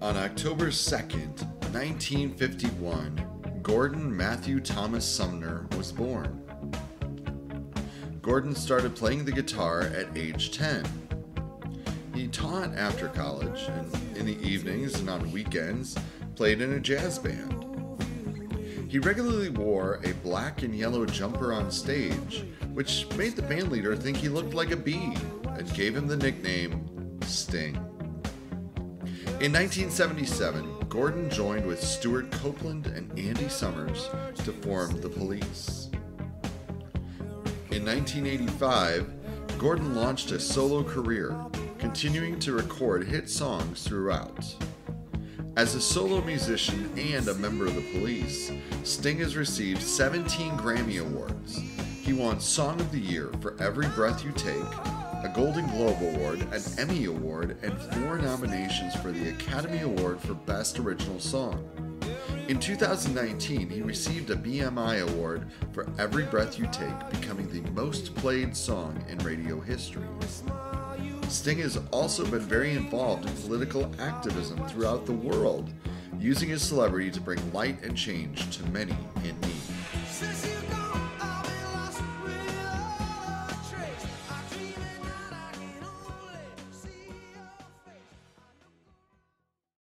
On October 2nd, 1951, Gordon Matthew Thomas Sumner was born. Gordon started playing the guitar at age 10. He taught after college, and in the evenings and on weekends, played in a jazz band. He regularly wore a black and yellow jumper on stage, which made the bandleader think he looked like a bee and gave him the nickname Sting. In 1977, Gordon joined with Stuart Copeland and Andy Summers to form The Police. In 1985, Gordon launched a solo career, continuing to record hit songs throughout. As a solo musician and a member of The Police, Sting has received 17 Grammy Awards. He won Song of the Year for Every Breath You Take, a Golden Globe Award, an Emmy Award, and 4 nominations for the Academy Award for Best Original Song. In 2019, he received a BMI Award for Every Breath You Take, becoming the most played song in radio history. Sting has also been very involved in political activism throughout the world, using his celebrity to bring light and change to many in need.